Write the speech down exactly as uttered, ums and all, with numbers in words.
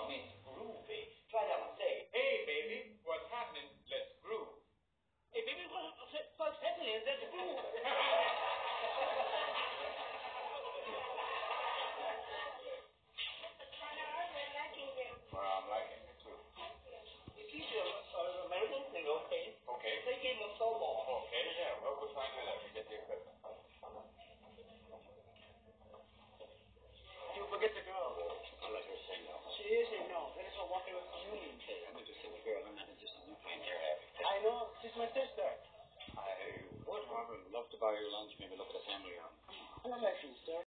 song is groovy. Try that one. Say, hey, baby, what's happening? Let's groove. Hey, baby, what, what's happening? Let's groove. Well, I'm liking it too. It's usually an American thing, okay? Okay. Play game of softball. Okay, yeah, well, we'll try and do that. We get the equipment. You forget the girl. I'll let her say no. She is saying no. That is what walking with you means. I'm interested in the girl. I'm not interested in you playing here. I know. She's my sister. I would, Robert, love to buy your lunch. Maybe look at assembly on. I'm not liking